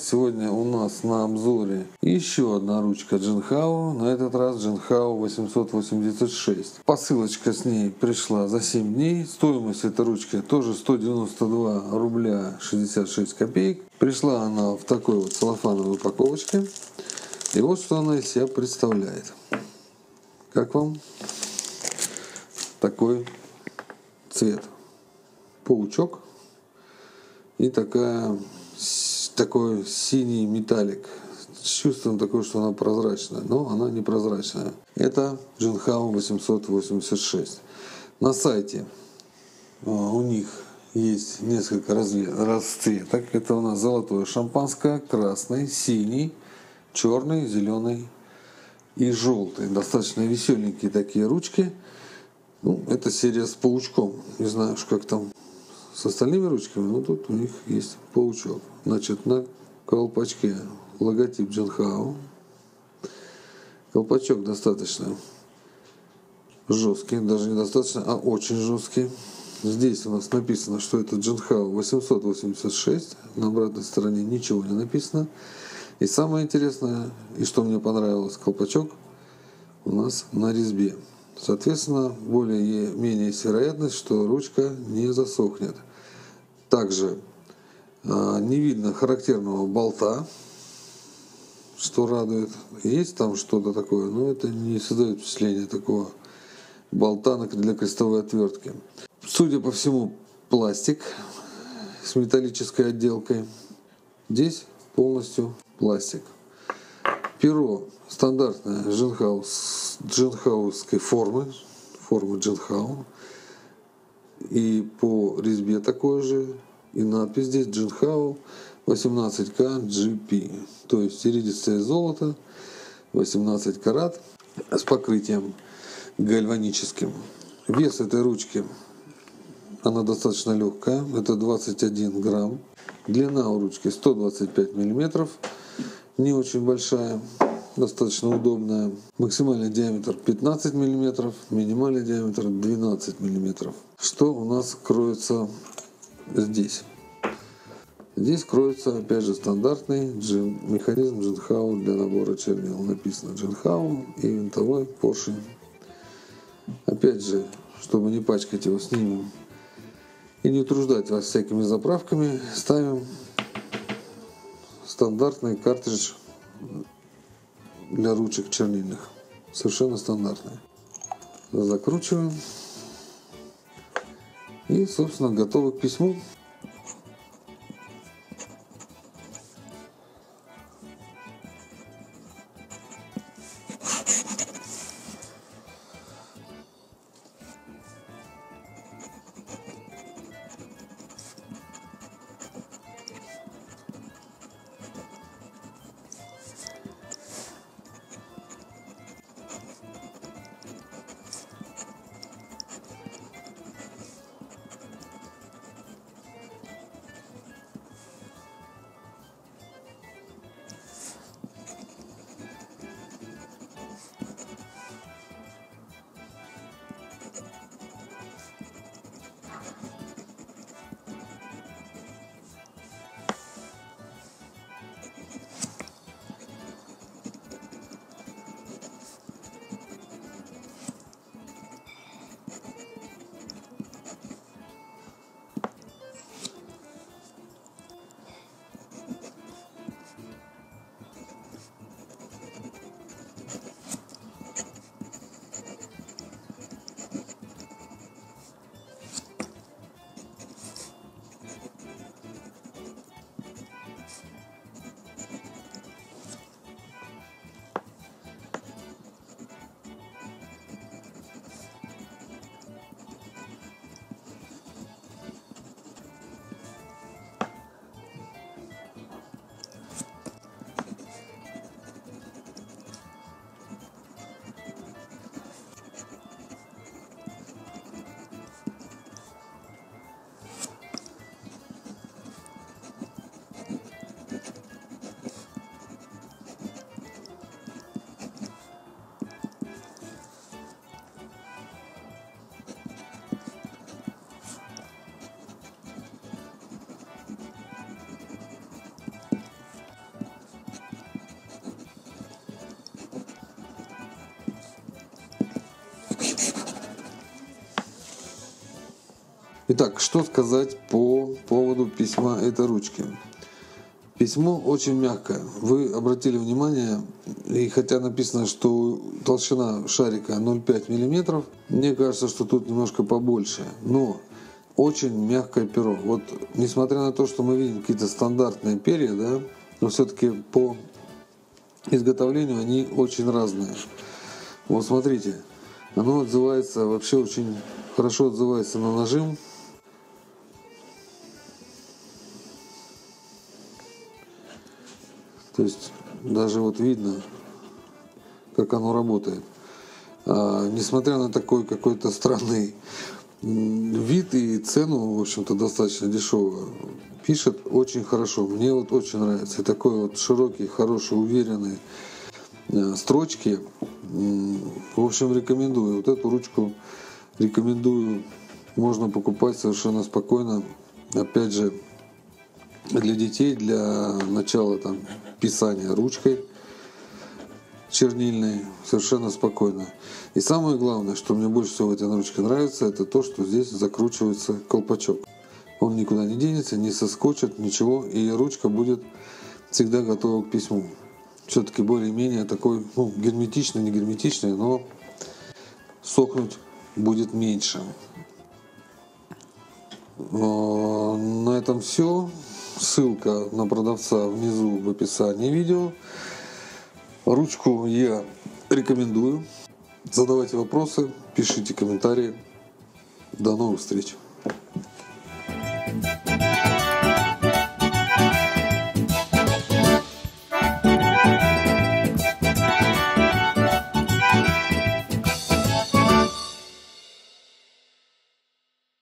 Сегодня у нас на обзоре еще одна ручка Jinhao, на этот раз Jinhao 886. Посылочка с ней пришла за 7 дней. Стоимость этой ручки тоже 192 рубля 66 копеек. Пришла она в такой вот целлофановой упаковочке. И вот что она из себя представляет. Как вам такой цвет? Паучок и такой синий металлик с чувством такое, что она прозрачная, но она не прозрачная. Это Jinhao 886. На сайте у них есть несколько расцветок. Это у нас золотое шампанское, красный, синий, черный, зеленый и желтый. Достаточно веселенькие такие ручки. Ну, это серия с паучком. Не знаю, как там с остальными ручками, но тут у них есть паучок. Значит, на колпачке логотип Jinhao. Колпачок достаточно жесткий, даже не достаточно, а очень жесткий. Здесь у нас написано, что это Jinhao 886. На обратной стороне ничего не написано. И самое интересное, и что мне понравилось, колпачок у нас на резьбе. Соответственно, более-менее есть вероятность, что ручка не засохнет. Также не видно характерного болта, что радует. Есть там что-то такое, но это не создает впечатления такого болта для крестовой отвертки. Судя по всему, пластик с металлической отделкой. Здесь полностью пластик. Перо стандартное джинхаусской формы Jinhao. И по резьбе такой же. И надпись здесь Jinhao 18K GP. То есть иридистое золото, 18 карат с покрытием гальваническим. Вес этой ручки, она достаточно легкая, это 21 грамм. Длина у ручки 125 миллиметров, не очень большая, достаточно удобная. Максимальный диаметр 15 миллиметров, минимальный диаметр 12 миллиметров. Что у нас кроется здесь? Здесь кроется, опять же, стандартный механизм Jinhao для набора чернил. Написано Jinhao и винтовой поршень. Опять же, чтобы не пачкать его, снимем и не утруждать вас всякими заправками, ставим стандартный картридж для ручек чернильных. Совершенно стандартный. Закручиваем. И, собственно, готовы к письму. Итак, что сказать по поводу письма этой ручки? Письмо очень мягкое. Вы обратили внимание, и хотя написано, что толщина шарика 0,5 мм, мне кажется, что тут немножко побольше. Но очень мягкое перо. Вот несмотря на то, что мы видим какие-то стандартные перья, да, но все-таки по изготовлению они очень разные. Вот смотрите, оно отзывается, вообще очень хорошо отзывается на нажим. То есть даже вот видно, как оно работает. Несмотря на такой какой-то странный вид и цену, в общем-то, достаточно дешево, пишет очень хорошо. Мне вот очень нравится. И такой вот широкий, хороший, уверенный строчки. В общем, рекомендую. Вот эту ручку рекомендую. Можно покупать совершенно спокойно. Опять же, для детей, для начала там писания ручкой чернильной совершенно спокойно. И самое главное, что мне больше всего в этой ручке нравится, это то, что здесь закручивается колпачок. Он никуда не денется, не соскочит, ничего, и ручка будет всегда готова к письму. Все-таки более-менее такой, герметичный, не герметичный, но сохнуть будет меньше. На этом все. Ссылка на продавца внизу в описании видео. Ручку я рекомендую. Задавайте вопросы, пишите комментарии. До новых встреч!